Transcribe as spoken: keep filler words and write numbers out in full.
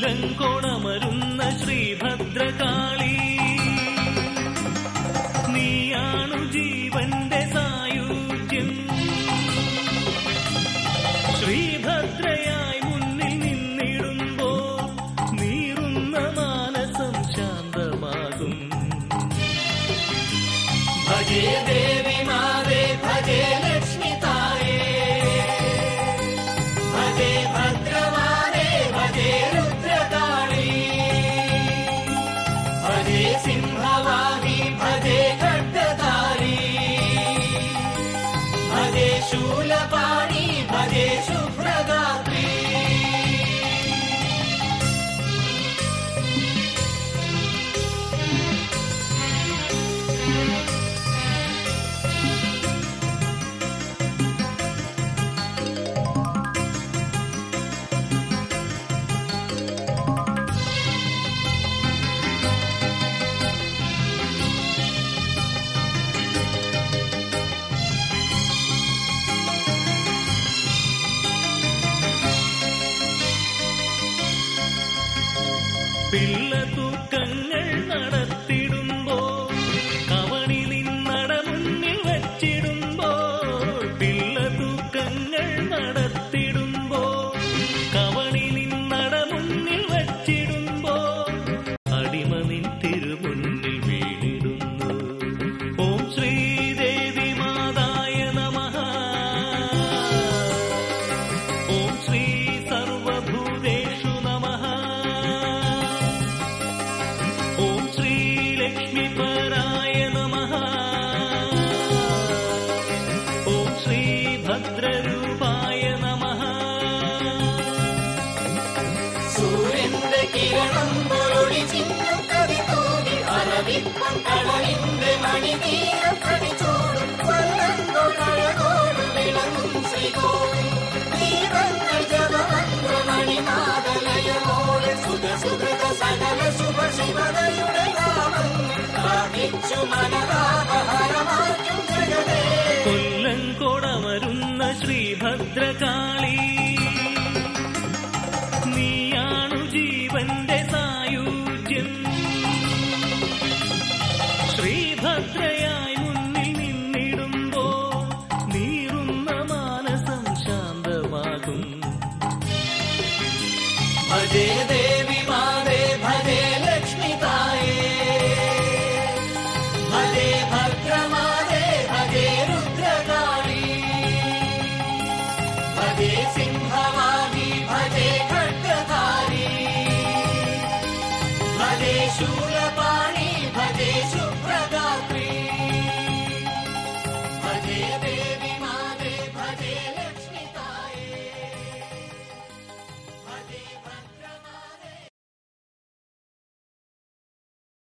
കൊല്ലംകൊടമരുന്ന ശ്രീഭദ്രകാളി നീയാണു ജീവന്റെ സായുജ്യം ശ്രീഭദ്രയായി മുന്നിൽ നിന്നിടുമ്പോൾ നീറുന്ന മാനസം ശാന്തമാകും ഭജേ ദേവി മാതേ ഭജേ ലക്ഷ്മി തായേ ഭജേ ഭദ്രമാനേ ഭജേ രുദ്രകാളി ഭജേ സിംഹവാഹി ഭജേ ഖഡ്ഗധാരി ഭജേ ശൂലപാണി ഭജേ ശുഭ്രഗാത്രി പിള്ളതൂക്കങ്ങൾ നടത്തിടുമ്പോൾ കവണി നിന്നട മുന്നിൽ വച്ചിടുമ്പോൾ പിള്ളതൂക്കങ്ങൾ നടത്തിടുമ്പോൾ കവണി നിന്നട മുന്നിൽ വച്ചിടുമ്പോൾ അടിമ നിൻ തിരുമുന്നിൽ വീണിടുന്നു ഓം ശ്രീദേവി മാതായ നമഃ ഓം ശ്രീ സർവഭൂതേഷു നമഃ ഓം ശ്രീ ലക്ഷ്മീപരായ നമഃ ഓം ശ്രീ ഭദ്രരൂപായ നമഃ സൂര്യന്റെ കിരണം പൊരുളി ചിഹ്നം കവി തൂകി അരവിപ്പം കടലിന്റെ മണിതീരം കടിച്ചോടും കൊല്ലംകൊടഴകോട് വിളങ്ങും ശ്രീകോവിൽ ദീപങ്ങൾ ജപമന്ത്രമണിനാദലയമോട് സുഖ സുഹൃത സകല ശുഭ ശിവതയുടെ കൊല്ലംകൊടമരുന്ന ശ്രീഭദ്രകാളി നീയാണു ജീവന്റെ സായുജ്യം ശ്രീഭദ്രയായി മുന്നിൽ നിന്നിടുമ്പോൾ നീറുന്ന മാനസം ശാന്തമാകും ഭജേ